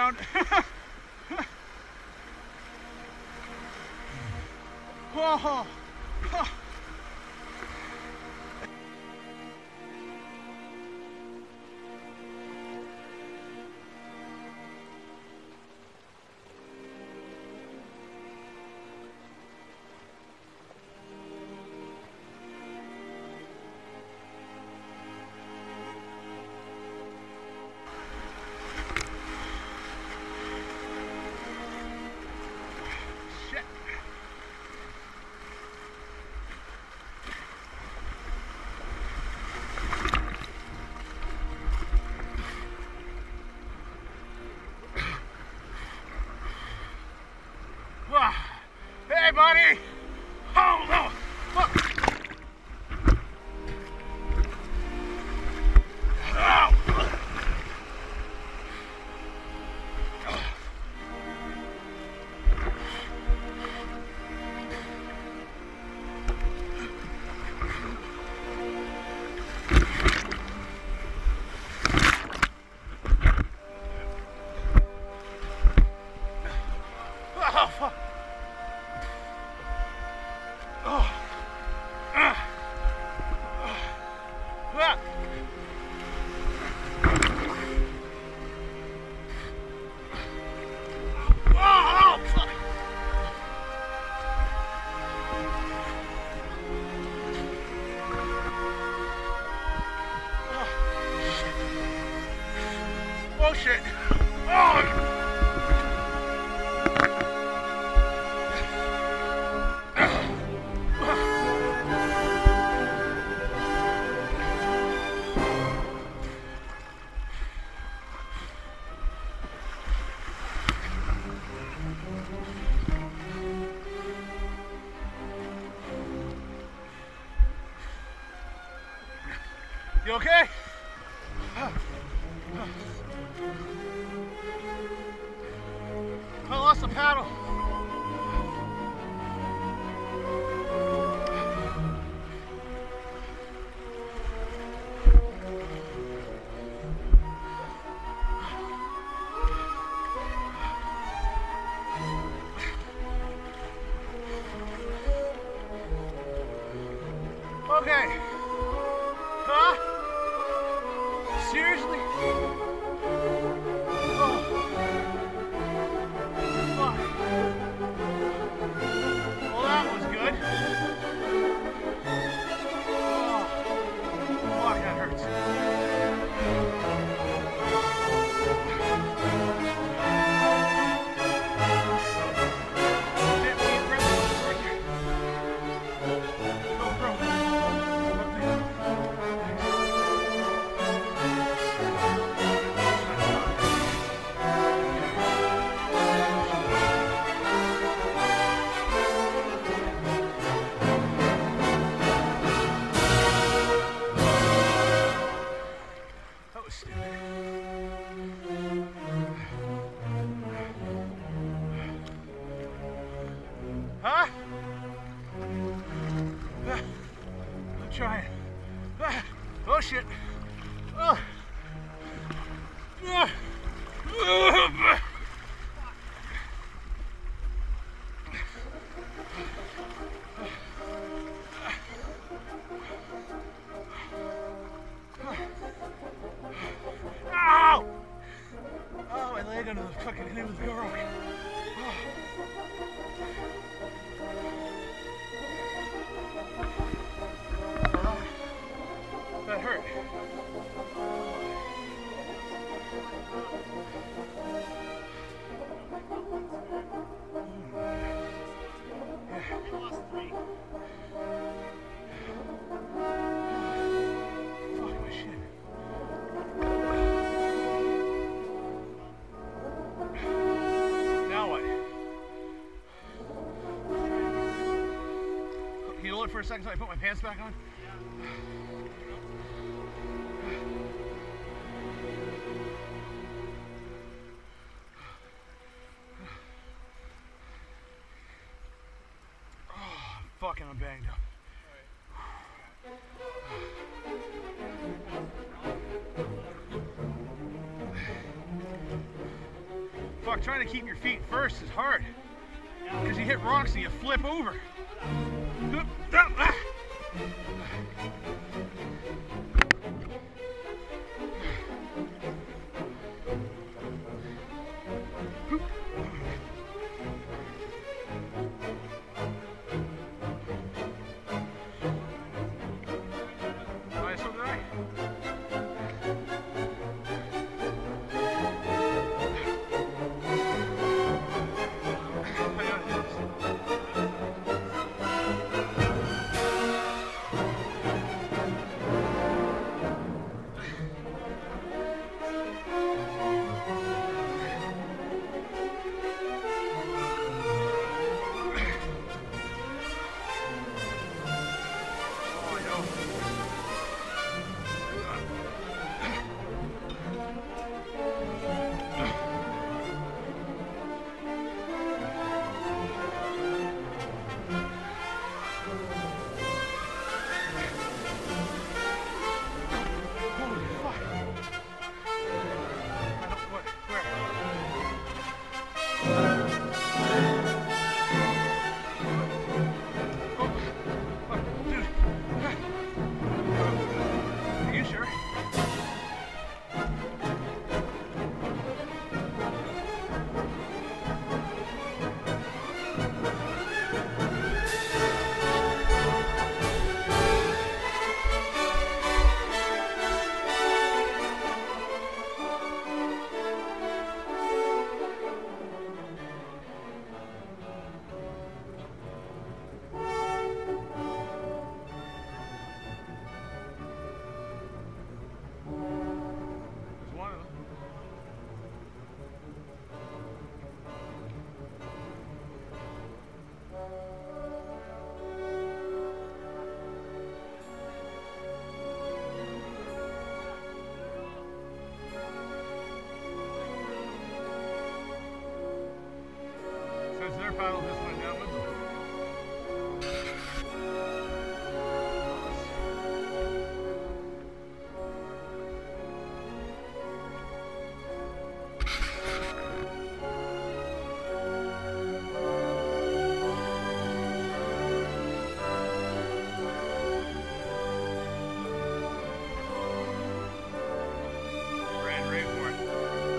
around. Whoa. Hey, buddy! Oh, no! Look! Ow! Oh, fuck! Oh shit! Oh! You okay? I lost the paddle. Okay. Huh? Seriously? Oh. Fuck. Well, that was good. Oh. Fuck, that hurts. Shit, we need breath right here. Oh, bro. That was stupid. Huh? I'm trying. Oh shit. Oh. Ow! Oh, my leg under the fucking canoe was broken. That hurt. Fuck my shit. Now what? Can you hold it for a second so I put my pants back on? Fucking, I'm banged up. fuck, trying to keep your feet first is hard. Because you hit rocks and you flip over. Paddle this way down with them. Ran right for it.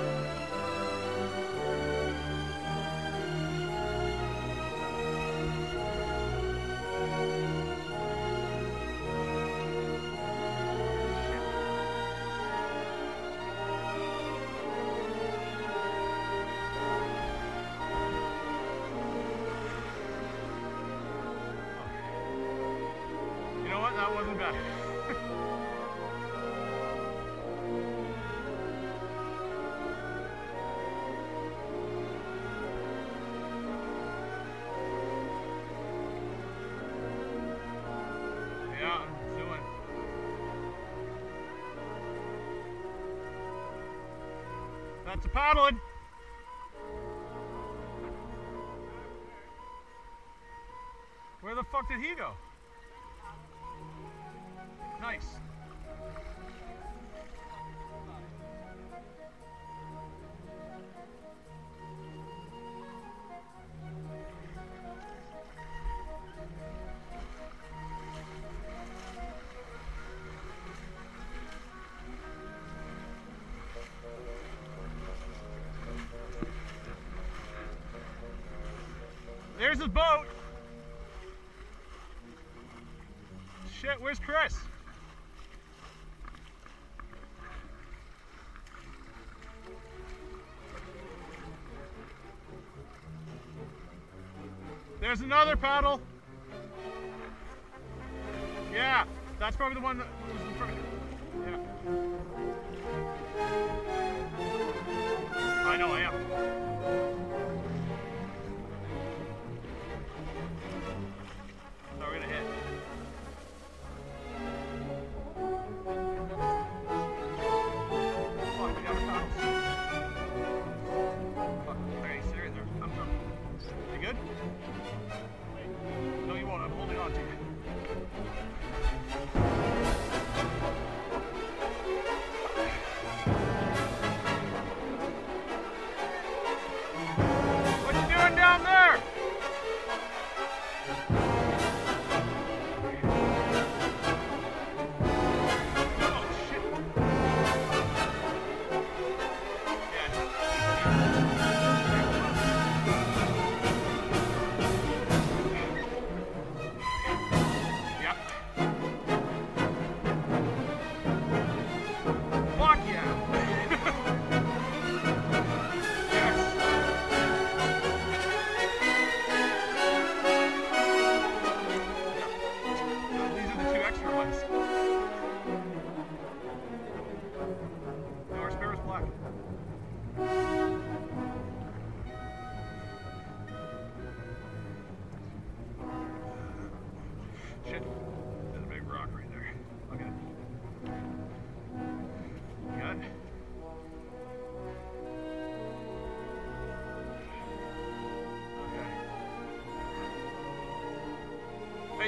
That wasn't bad. Yeah, I'm doing. That's a paddling. Where the fuck did he go? Nice. There's his boat. Shit, where's Chris? There's another paddle. Yeah, that's probably the one that was in front. Yeah. I know I am. So we're gonna hit. Fuck, we got our paddles. Fuck, are you serious? You good? No, you won't. I'm holding on to you.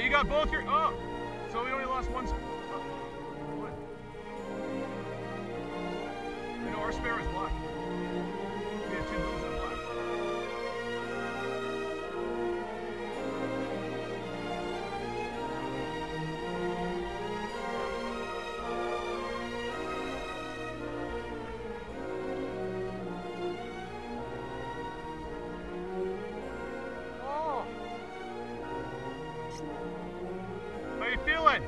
you got both your. Oh, so we only lost one. One. You know, our spare is black. We had 2 blues and black. Oh. How you feeling?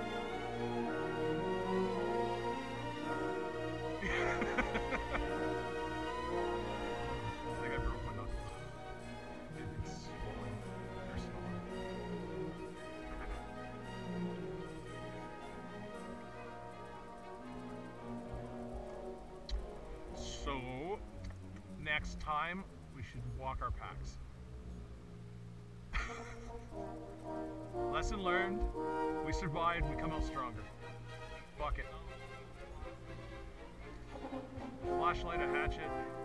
I think I broke my knuckle. It's swollen. They're swollen. So, next time we should walk our packs. Lesson learned. We survived. We come out stronger. Fuck it. Flashlight, a hatchet.